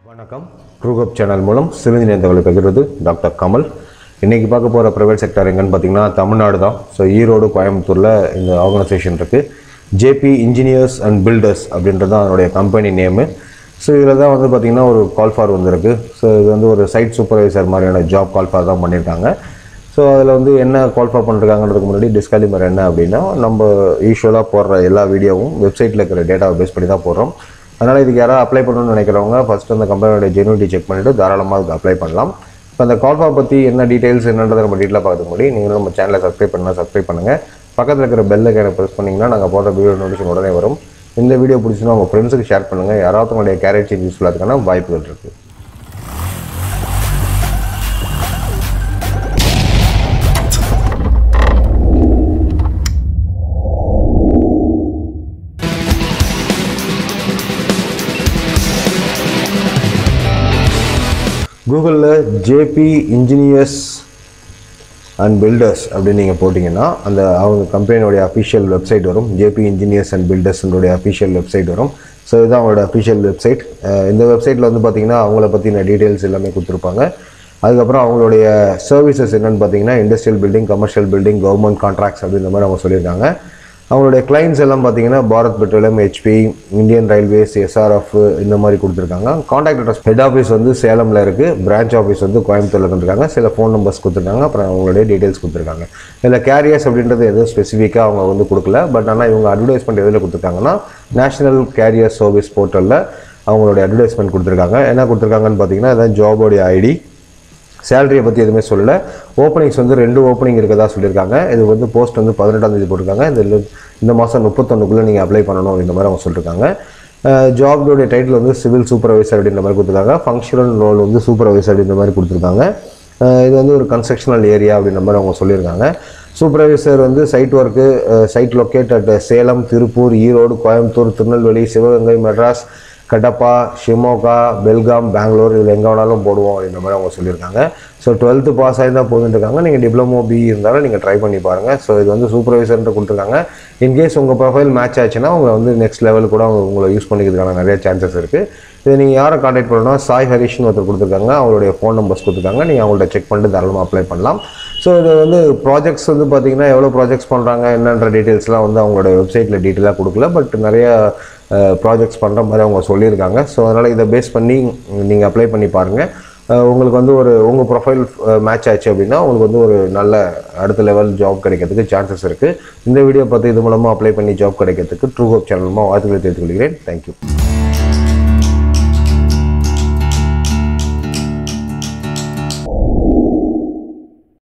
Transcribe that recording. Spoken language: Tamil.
வணக்கம். Truehope சேனல் மூலம் சிறுநீர் நேர்ந்தவர்களை பகிர்வது டாக்டர் கமல். இன்றைக்கி பார்க்க போகிற ப்ரைவேட் செக்டர் எங்கன்னு பார்த்தீங்கன்னா தமிழ்நாடு தான். ஸோ ஈரோடு கோயம்புத்தூரில் இந்த ஆர்கனைசேஷன் இருக்குது. ஜேபி இன்ஜினியர்ஸ் அண்ட் பில்டர்ஸ் அப்படின்றது தான் அதனுடைய கம்பெனி நேமு. ஸோ இதில் தான் வந்து பார்த்திங்கன்னா ஒரு கால் ஃபார் வந்துருக்கு. ஸோ இது வந்து ஒரு சைட் சூப்பர்வைசர் மாதிரியான ஜாப் கால் ஃபார் தான் பண்ணியிருக்காங்க. ஸோ அதில் வந்து என்ன கால் ஃபார் பண்ணிருக்காங்கன்றதுக்கு முன்னாடி டிஸ்க்ளைமர் என்ன அப்படின்னா, நம்ம யூஸ்வலாக போடுற எல்லா வீடியோவும் வெப்சைட்டில் இருக்கிற டேட்டாவை பேஸ் பண்ணி தான் போடுறோம். அதனால் இதுக்கு யாராவது அப்ளை பண்ணணும்னு நினைக்கிறவங்க ஃபஸ்ட்டு அந்த கம்பெனியோட ஜெனுவிட்டி செக் பண்ணிவிட்டு தாராளமாக அதுக்கு அப்ளை பண்ணலாம். இப்போ அந்த கால் ஃபார் பற்றி என்ன டீட்டெயில்ஸ் என்னன்றதை நம்ம டீட்டெயிலாக பார்க்கறதுக்கு முன்னாடி நீங்களும் நம்ம சேனலை சப்ஸ்கிரைப் பண்ணுங்கள். பக்கத்தில் இருக்கிற பெல் ஐக்கானை ப்ரெஸ் பண்ணிங்கன்னா நாங்கள் போடுற வீடியோ நோட்டிஃபிகேஷன் உடனே வரும். இந்த வீடியோ பிடிச்சினா உங்கள் ஃப்ரெண்ட்ஸுக்கு ஷேர் பண்ணுங்கள். யாராவது உங்களுடைய கேரியர் சேஞ்ச் யூஸ்ஃபுல்லாக இருக்கான வாய்ப்புகள் இருக்குது. கூகுளில் ஜேபி இன்ஜினியர்ஸ் அண்ட் பில்டர்ஸ் அப்படின்னு நீங்கள் போட்டிங்கன்னா அந்த அவங்க கம்பெனியோடைய அஃபிஷியல் வெப்சைட் வரும். ஜேபி இன்ஜினியர்ஸ் அண்ட் பில்டர்ஸுடைய அஃபிஷியல் வெப்சைட் வரும். ஸோ இதுதான் அவங்களோட அஃபிஷியல் வெப்சைட். இந்த வெப்சைட்டில் வந்து பார்த்திங்கன்னா அவங்கள பற்றின டீட்டெயில்ஸ் எல்லாமே கொடுத்துருப்பாங்க. அதுக்கப்புறம் அவங்களுடைய சர்வீசஸ் என்னென்னு பார்த்தீங்கன்னா industrial building, commercial building, government contracts அப்படின்ற மாதிரி அவங்க சொல்லியிருக்காங்க. அவங்களுடைய கிளைண்ட்ஸ் எல்லாம் பார்த்தீங்கன்னா Bharat Petroleum, HP, Indian Railways, SRF இந்த மாதிரி கொடுத்துருக்காங்க. கான்டாக்ட் அட்ரஸ் ஹெட் ஆஃபீஸ் வந்து சேலமில் இருக்குது, பிரான்ச் ஆஃபீஸ் வந்து கோயம்புத்தூரில் கொடுத்துருக்காங்க. சில ஃபோன் நம்பர்ஸ் கொடுத்துருக்காங்க, அப்புறம் அவங்களுடைய டீட்டெயில்ஸ் கொடுத்துருக்காங்க. இதில் கேரியர்ஸ் அப்படின்றது எதுவும் ஸ்பெசிஃபிக்காக அவங்க வந்து கொடுக்கல. பட் ஆனால் இவங்க அட்வர்டைஸ்மெண்ட் எதில் கொடுத்துருக்காங்கன்னா நேஷனல் கேரியர் சர்வீஸ் போர்ட்டலில் அவங்களுடைய அட்வர்டைஸ்மெண்ட் கொடுத்துருக்காங்க. என்ன கொடுத்துருக்காங்கன்னு பார்த்தீங்கன்னா இதான் ஜாபோடைய ஐடி. சேலரியை பற்றி எதுவுமே சொல்லலை. ஓப்பனிங்ஸ் வந்து 2 ஓப்பனிங் இருக்கதா சொல்லியிருக்காங்க. இது வந்து போஸ்ட் வந்து 18ஆம் தேதி போட்டிருக்காங்க. இந்த மாதம் 31க்குள்ளே நீங்கள் அப்ளை பண்ணணும் அப்படின்ற மாதிரி அவங்க சொல்லியிருக்காங்க. ஜாபோடைய டைட்டில் வந்து சிவில் சூப்பர்வைசர் அப்படின்ற மாதிரி கொடுத்துருக்காங்க. ஃபங்க்ஷனல் ரோல் வந்து சூப்பர்வைசர் அப்படின்ற மாதிரி கொடுத்துருக்காங்க. இது வந்து ஒரு கன்ஸ்ட்ரக்ஷனல் ஏரியா அப்படின்ற மாதிரி அவங்க சொல்லியிருக்காங்க. சூப்பர்வைசர் வந்து site work, site locate at Salem, Tiruppur, Erode, Coimbatore, Tirunelveli, Sivaganga, Madras, Kadapa, Shimoga, Belgaum, Bangalore, இதில் எங்கே வேணாலும் போடுவோம் அப்படின்ற மாதிரி அவங்க சொல்லியிருக்காங்க. ஸோ 12th பாஸ் ஆகி தான் போதுன்ட்ருக்காங்க. நீங்கள் டிப்ளமோ BE இருந்தாலும் நீங்கள் ட்ரை பண்ணி பாருங்கள். ஸோ இது வந்து சூப்பர்வைசர்ன்ட்டு கொடுத்துருக்காங்க. இன்கேஸ் உங்கள் ப்ரொஃபைல் மேட்ச் ஆச்சுன்னா அவங்க வந்து நெக்ஸ்ட் லெவல் கூட உங்களை யூஸ் பண்ணிக்கிறதுக்கான நிறைய சான்சஸ் இருக்குது. இதை நீங்கள் யாரை கான்டாக்ட் பண்ணணும்னா ஹரிஷ்னு ஒருத்தர் கொடுத்துருக்காங்க. அவங்களுடைய ஃபோன் நம்பர்ஸ் கொடுத்துருக்காங்க. நீங்கள் அவங்கள்ட்ட செக் பண்ணிட்டு தாராளமாக அப்ளை பண்ணலாம். ஸோ இது வந்து ப்ராஜெக்ட்ஸ் வந்து பார்த்திங்கன்னா எவ்வளோ ப்ராஜெக்ட்ஸ் பண்ணுறாங்க என்னன்ற டீட்டெயில்ஸ்லாம் வந்து அவங்களோட வெப்சைட்டில் டீட்டெயிலாக கொடுக்கல. பட் நிறைய ப்ராஜெக்ட்ஸ் பண்ணுற மாதிரி அவங்க சொல்லியிருக்காங்க. ஸோ அதனால் இதை பேஸ் பண்ணி நீங்கள் அப்ளை பண்ணி பாருங்கள். உங்களுக்கு வந்து உங்கள் ப்ரொஃபைல் மேட்ச் ஆச்சு அப்படின்னா உங்களுக்கு வந்து ஒரு நல்ல அடுத்த லெவல் ஜாப் கிடைக்கிறதுக்கு சான்சஸ் இருக்குது. இந்த வீடியோ பார்த்து இது மூலமாக அப்ளை பண்ணி ஜாப் கிடைக்கிறதுக்கு Truehope சேனல் மூலமாக வாழ்த்துக்களை தெரிவித்துக் கொள்கிறேன். தேங்க்யூ.